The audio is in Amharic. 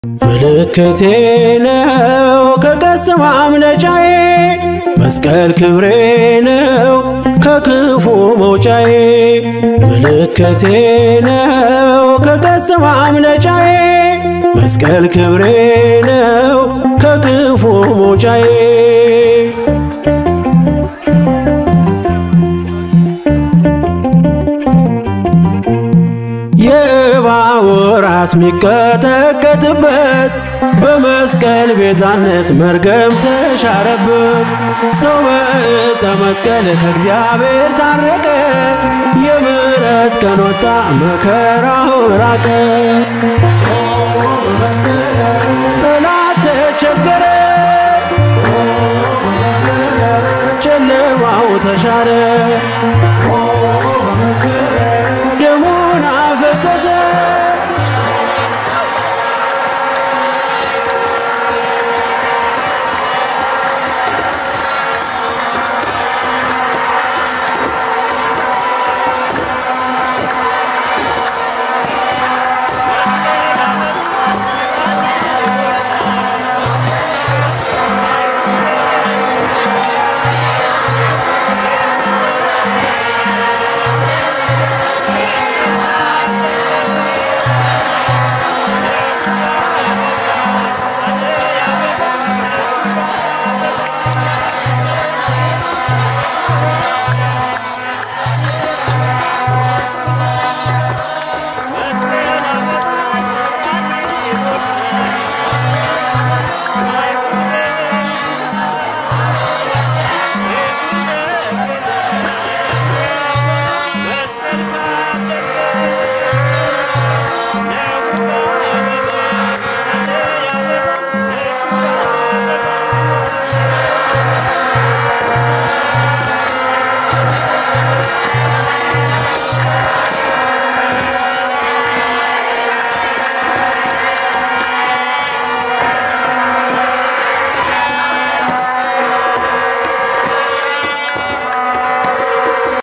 ምልክቴ ነው ከቀስት ማምለጫዬ መስቀል ክብሬ ነው ከክፉ መውጫዬ ምልክቴ ነው ከቀስት ማምለጫዬ መስቀል ክብሬ ነው ከክፉ መውጫዬ የባወራስ ሚቀጠቀጥበት በመስቀል ቤዛነት መርገም ተሻረበት ሰው በዕፀ መስቀል ከእግዚአብሔር ታረቀ የምሕረት ቀን ወጣ መከራው ራቀ ጠላት ተቸገረ ጨለማው ተሻረ